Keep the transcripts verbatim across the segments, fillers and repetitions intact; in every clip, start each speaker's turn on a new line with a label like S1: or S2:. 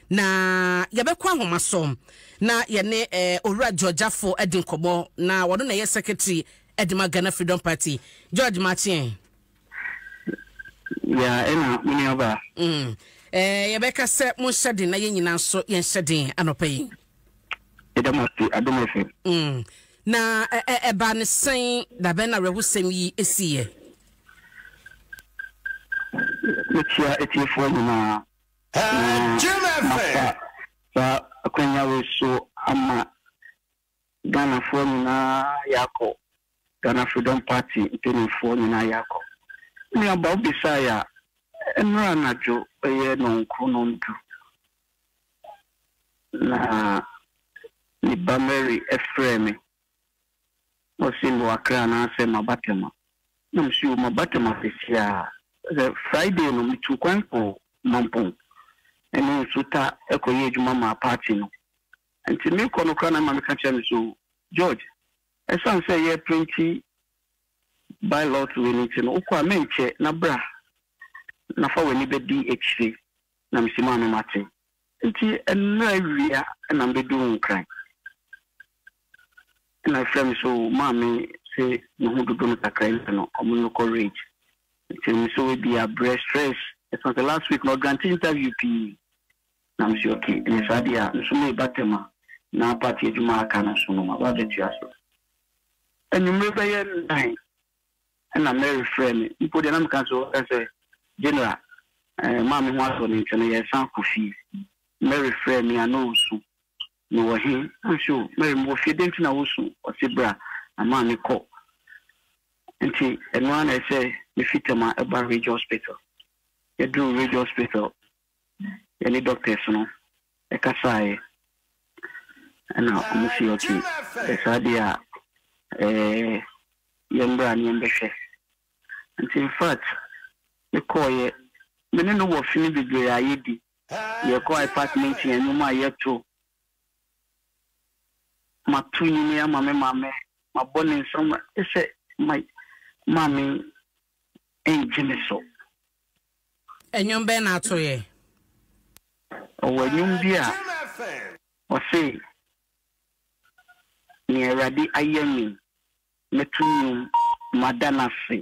S1: na yɛbɛkɔ ahomasom na yɛne eh Owura Georgiafo edin komo na wono na yɛ secretary Edima Ghana Freedom Party George Martin
S2: ya ena mini oba
S1: mm eh yɛbɛka sɛ mo hyɛden na yɛnyina so yɛn hyɛden anopa yi
S2: edamati adomefe
S1: mm na eba ne sen da bɛ na rehusem yi esiye
S2: metia etifo nyina Jimmy sa akwanya we so ama Ghana fo nyina yako Ghana Freedom Party mpanyinfo nyina yako ni aba obisa ya enra najo eye nonko nondu na ni Bameri Efremi osimbo akra na ase mabatema na mshu mabatema fisia the Friday no mitu kwanko mampon ene suta ekoye djuma ma party no enti me kono kra na ma me ka chere so George esan say ye printi by law to anything no ukwa menche na bra na fa wani be D H na msima no mate enti enna awia na mbedu nkran na frame so mami say no hu dodo no takra no omuno courage enti so we be a breast stress. It was the last week no grant interview p na msi okay ni sadia nsume batema na party ejuma aka na so no ma ba de tiaso enumre be ye nine na Mary frame ipo de na me kan so say general eh mami ho aso ni tene ye san kofi Mary frame ya no usu no wo he anso Mary mo fi denti na usu o se bra ama me ko enti eno ana say me fitema e ba regional hospital you do radio hospital any doctors no e kasai ana umusi okay e sadia eh yembra ni mbehwe and in fact the koye me no wo fini bebre ayedi ye ko apartment en no ma yeto matuni ni ama me mame mabone nsoma ese my mami enjimeso enyom be na atoye o enyom bia o say ni eradi ayemi metu madana se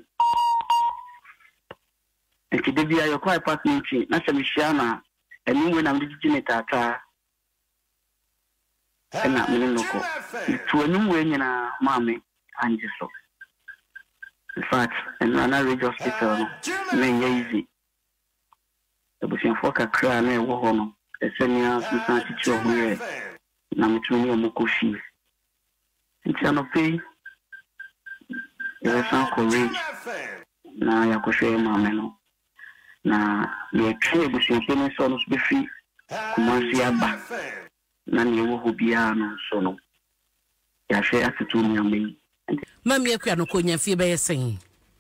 S2: enti de bia yo kwa apartment na se mihia na enu we na mdiji ne tata ena me noko tu enu we nyina mami anjiso in fact en na radio hospital no me easy ebusian foka kra na ewo ho no esenia susan tichi ohwe na mutumi omukofi nti anope ya san courage na ya koshwe mama no na le tue ebusian kene so no befi kumansi aba na ne ewo ho bia no so no ya hwe asetu ni amei mami akua no konya fie be yesen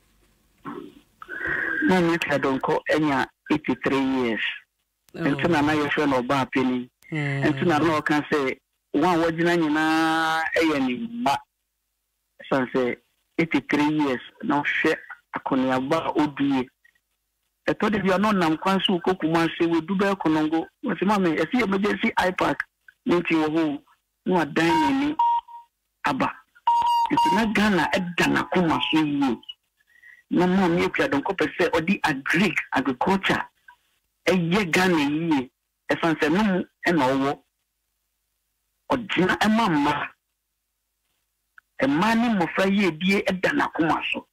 S2: mami Akua Donkor enya eighty-three years. And to na yo show no ba penny. And to na no can say one wajina nyina eyani ba. So say eighty-three years no share akonia ba odue. E to de bia no nam kwanso kokuma se we du ba konongo. We say mama e see emergency iPad nti wo ho no adan ni aba. Nti na Ghana edana kuma so yi. Na mami Akua Donkor pese odi agric agriculture eye Ghana yi e fanse no e na owo odina e mamma e mani mo fra ye die e dana kuma so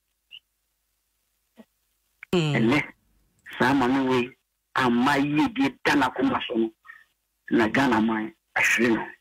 S2: ele sama no we amaye die dana kuma so no na Ghana man ahwe no